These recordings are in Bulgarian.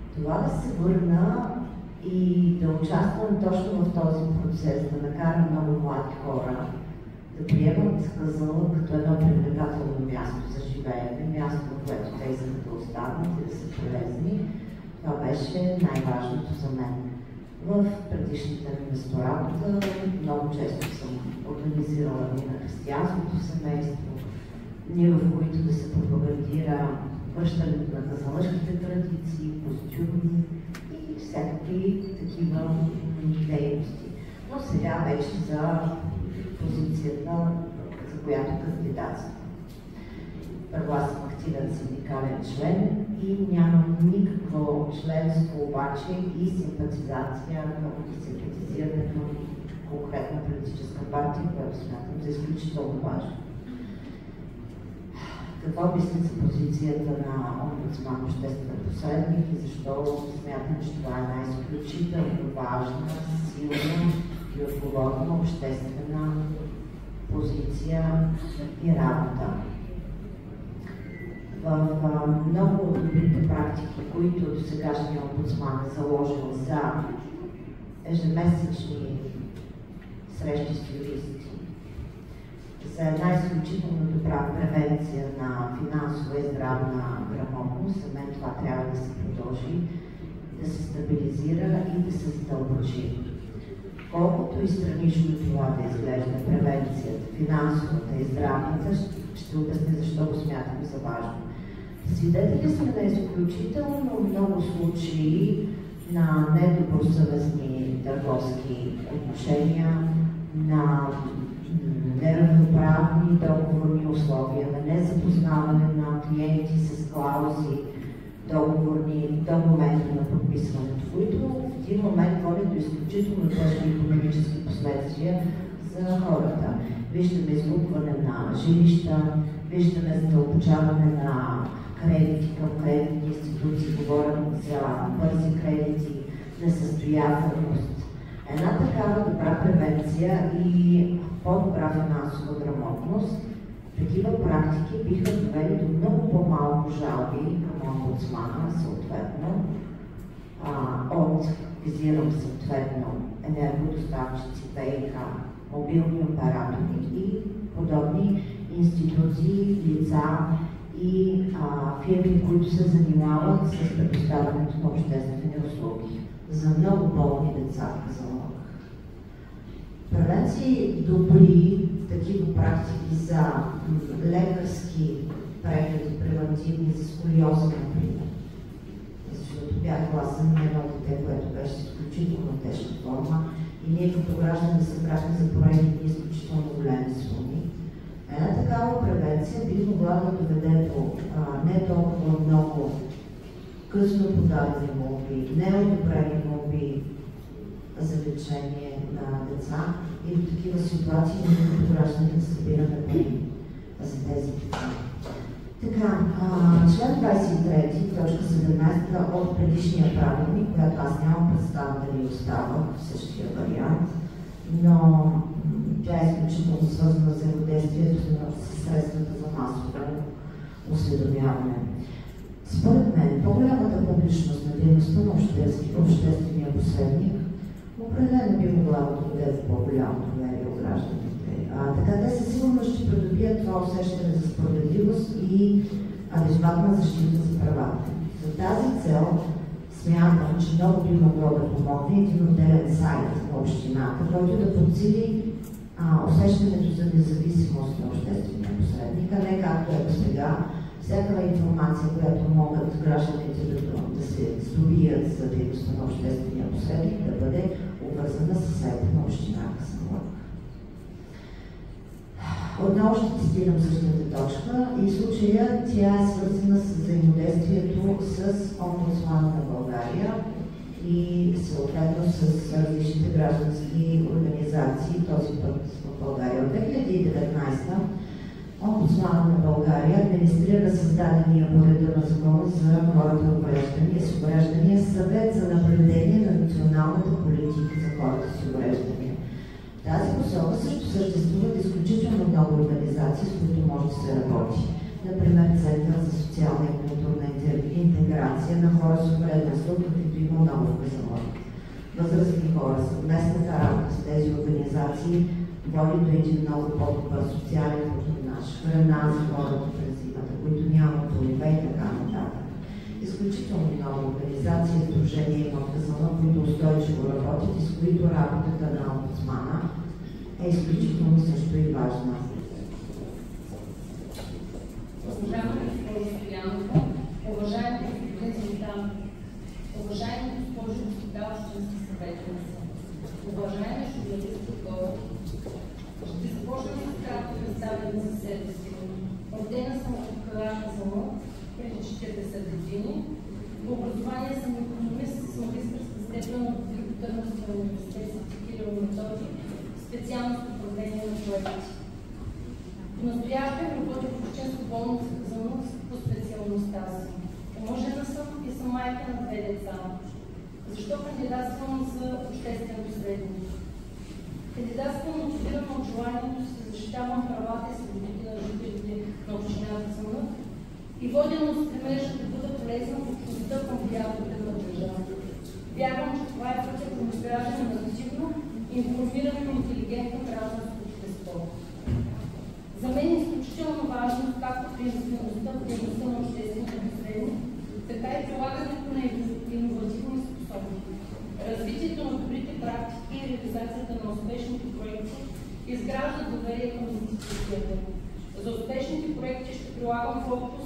Това да се върна и да участвам точно в този процес, да накара много млади хора да приемат Казанлък като едно привлекателно място за живеене, място, в което те искат да останат и да са полезни, това беше най-важното за мен. В предишната ми месторабота много често съм организирала дни на християнското семейство, дни, в които да се пропагандира връщането на казанлъшките традиции, костюми и всякакви такива дейности. Но сега вече за позицията, за която кандидатствам. Първо аз съм активен синдикален член и нямам никакво членство обаче и симпатизация и симпатизиране към конкретна политическа партия, която смятам за изключително важна. Какво мисля за позицията на омбудсман, обществен посредник и защо смятам, че това е една изключително важна, силна и отговорна обществена позиция и работа. В много от добрите практики, които до сегашния омбудсман е заложил за ежемесечни срещи с юристи, за една изключително добра превенция на финансова и здравна грамотност, за мен това трябва да се продължи, да се стабилизира и да се задълбочи. Колкото и странично това да изглежда превенцията, финансовата и здравната, ще обясня защо го смятам за важно. Свидетели сме на изключително много случаи на недобросъвестни търговски отношения, на неравноправни договорни условия, на незапознаване на клиенти с клаузи договорни до момента на подписването, които в един момент водят до изключително тежки икономически последствия за хората. Виждаме изгубване на жилища, виждаме задълбочаване на кредити към кредитни институции, говорим за бързи кредити, несъстоятелност. Една такава добра превенция и по-добра финансова грамотност, такива практики биха довели до много по-малко жалби към омбудсмана, съответно, визирам съответно енергодоставчици, ВиК, мобилни оператори и подобни институции, лица и фирми, които се занимават с предоставянето на обществени услуги за много болни деца в Казанлък. Превенции добри такива практики за лекарски прегледи, превентивни за сколиоза, например. Защото бях гласен на едно дете, което беше изключително тежка форма и ние като граждани събрахме за поредни изключително големи суми. Една такава превенция би могла да доведе до не толкова много късно подадени молби, неодобрени молби за лечение на деца и до такива ситуации, ние като граждани да събираме пари за тези деца. Така, член 23, точка 17 от предишния правилник, която аз нямам представа дали остава в същия вариант, но тя е изключително свързана с взаимодействието с средствата за масово осведомяване. Според мен, по-голямата публичност на дейността на обществения посредник определено би могла да доведе до по-голямо доверие от гражданите. Така те със сигурност ще придобият това усещане за справедливост и адекватна защита за правата. За тази цел смятам, че много би могло да помогне един отделен сайт на общината, който да подсили усещането за независимост на обществения посредник, а не както е до сега. Всяка информация, която могат гражданите да се здобият за дейността на обществения посредник, да бъде обвързана с сайта на община Казанлък. Отново ще цитирам същата точка и в случая тя е свързана с взаимодействието с омбудсмана на България и съответно с различните граждански организации, този път в България. От 2019 омбудсмана на България администрира създадения по реда на закона за хората с увреждания Съвет за наблюдение на националната политика за хората с увреждания. В тази посока също съществуват изключително много организации, с които може да се работи. например Център за социална и културна интеграция на хора с увреден слух, каквито има много в Казанлък. Възрастни хора, съвместната работа с тези организации води до един много по-добър социален патронаж, храна за хората през зимата, които нямат торове и така нататък. Изключително много организации и сдружения има в Казанлък, които устойчиво работят и с които работата на омбудсмана е изключително също и важна. Уважаема госпожо Стоянова, уважаеми господин Златан, уважаеми госпожи и господа общински съветници, уважаеми журналисти хора, ще започна с кратко представяне за себе си. Родена съм в Казанлък преди 40 години. По образование съм икономист с магистърска степен от Търновския университет Свети Кирил и Методий, специалност управление на проекти. По-настоящем работя в общинска болница в Казанлък по специалността си. Омъжена съм и съм майка на 2 деца. Защо кандидатствам за обществен посредник? Кандидатствам мотивирана от желанието си да защитавам правата и свободите на жителите на община Казанлък и водена от стремежа да бъда полезна в общността към приятелите на държавата. Вярвам, че това е пътя към изграждане на активно, информирано и интелигентно гражданско общество. За мен е изключително важно както приемствеността в дейността на обществения посредник, така и прилагането на иновативни способности. Развитието на добрите практики и реализацията на успешните проекти изграждат доверие към институцията. За успешните проекти ще прилагам фокус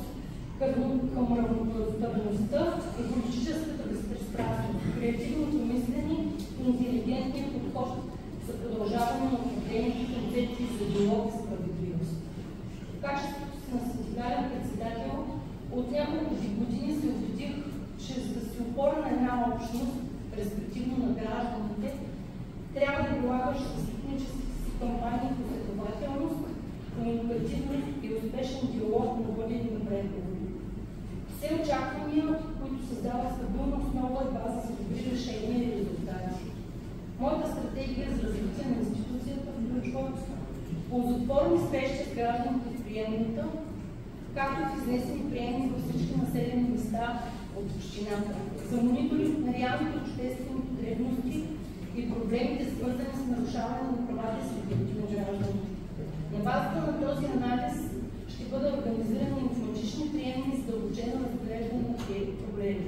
към равнопоставеността и политическата безпристрастност, креативното мислене и интелигентния подход за продължаване на управлението към цели за диалог и справедливост. В качеството си на синдикален председател от няколко години се убедих, че за да се опора на една общност, респективно на гражданите, трябва да прилагаш застъпническите си кампании по следователност, комуникативност и успешен диалог на водени на преговори. Все очаквания, които създават стабилна основа и база за добри решения и резултати. Моята стратегия за развитие на институцията включва ползотворни срещи с гражданите в приемната, както и в изнесени приемни във всички населени места от общината, за мониторинг на реалните обществени потребности и проблемите, свързани с нарушаване на правата и свободите на гражданите. На базата на този анализ ще бъдат организирани информатични приемни и задълбочено разглеждане на тези проблеми.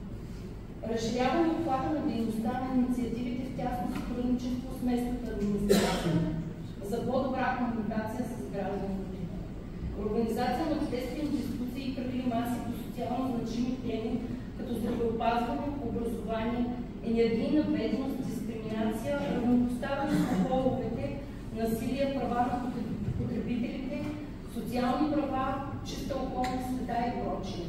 Разширяване обхвата на дейността на инициативите в тясно сътрудничество с местната администрация за по-добра комуникация с гражданите. Организация на обществени дискусии и кръгли маси по социално значими теми, като здравеопазване, образование, енергийна бедност, дискриминация, равнопоставяне на половете, насилие, права на потребителите, социални права, чиста околна среда и прочие.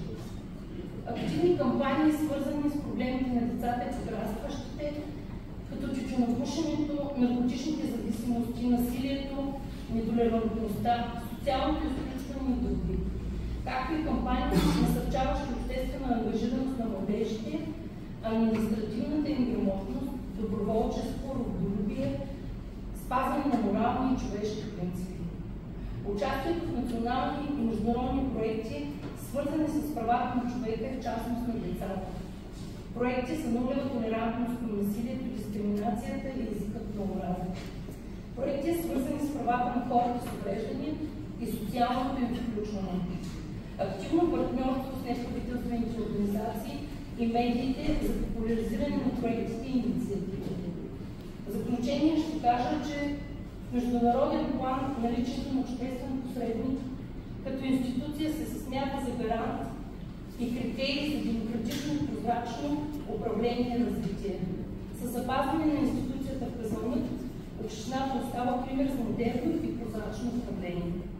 Активни кампании, свързани с проблемите на децата и подрастващите, като тютюнопушенето, наркотичните зависимости, насилието, нетолерантността, социалното изключване и други. Както и кампании, насърчаващи обществена ангажираност на младежите, административната им грамотност, доброволчество, родолюбие, спазване на морални и човешки принципи. Участието в национални и международни проекти, свързани с правата на човека и в частност на децата. Проекти за нулева толерантност към насилието, дискриминацията и езикът на омраза. Проекти, свързани с правата на хората с увреждания и социалното им включване. Активно партньорство с неправителствените организации и медиите за популяризиране на проектите и инициативите. В заключение ще кажа, че в международен план наличието на обществен посредник като институция се смята за гарант и критерий за демократично и прозрачно управление и развитие. Със запазване на институцията в Казанлък, общината остава пример за модерно и прозрачно управление.